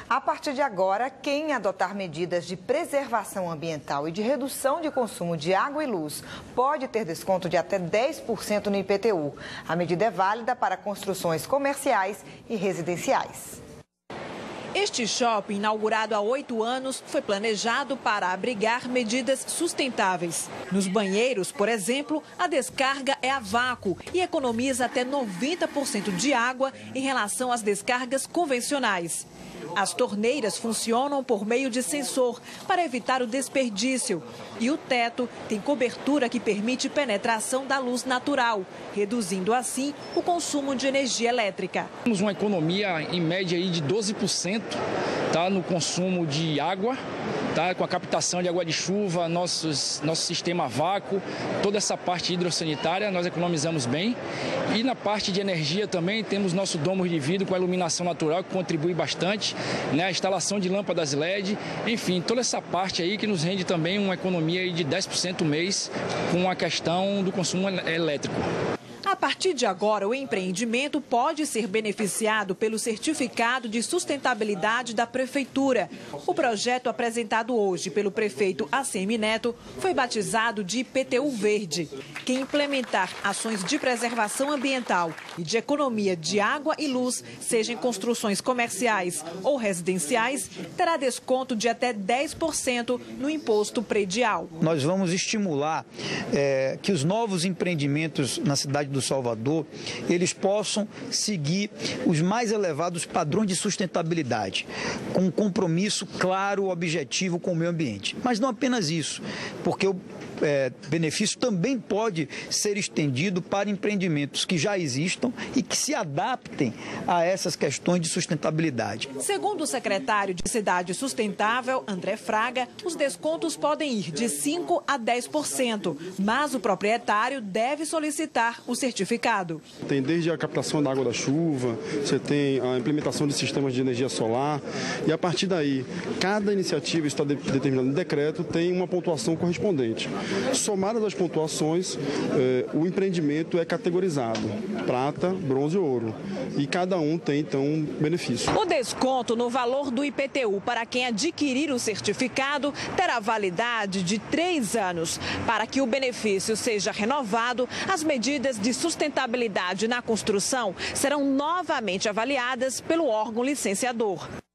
A partir de agora, quem adotar medidas de preservação ambiental e de redução de consumo de água e luz pode ter desconto de até 10% no IPTU. A medida é válida para construções comerciais e residenciais. Este shopping, inaugurado há 8 anos, foi planejado para abrigar medidas sustentáveis. Nos banheiros, por exemplo, a descarga é a vácuo e economiza até 90% de água em relação às descargas convencionais. As torneiras funcionam por meio de sensor para evitar o desperdício. E o teto tem cobertura que permite penetração da luz natural, reduzindo assim o consumo de energia elétrica. Temos uma economia em média aí de 12%, no consumo de água. Com a captação de água de chuva, nosso sistema a vácuo, toda essa parte hidrossanitária nós economizamos bem. E na parte de energia também temos nosso domo de vidro com a iluminação natural que contribui bastante, a instalação de lâmpadas LED, enfim, toda essa parte aí que nos rende também uma economia aí de 10% mês com a questão do consumo elétrico. A partir de agora, o empreendimento pode ser beneficiado pelo certificado de sustentabilidade da Prefeitura. O projeto apresentado hoje pelo prefeito ACM Neto foi batizado de IPTU Verde. Quem implementar ações de preservação ambiental e de economia de água e luz, seja em construções comerciais ou residenciais, terá desconto de até 10% no imposto predial. Nós vamos estimular que os novos empreendimentos na cidade do Salvador, eles possam seguir os mais elevados padrões de sustentabilidade, com um compromisso claro, objetivo com o meio ambiente. Mas não apenas isso, porque o benefício também pode ser estendido para empreendimentos que já existam e que se adaptem a essas questões de sustentabilidade. Segundo o secretário de Cidade Sustentável, André Fraga, os descontos podem ir de 5% a 10%, mas o proprietário deve solicitar o certificado. Tem desde a captação da água da chuva, você tem a implementação de sistemas de energia solar e a partir daí, cada iniciativa está determinada em decreto, tem uma pontuação correspondente. Somadas as pontuações, o empreendimento é categorizado, prata, bronze e ouro. E cada um tem, então, um benefício. O desconto no valor do IPTU para quem adquirir o certificado terá validade de 3 anos. Para que o benefício seja renovado, as medidas de sustentabilidade na construção serão novamente avaliadas pelo órgão licenciador.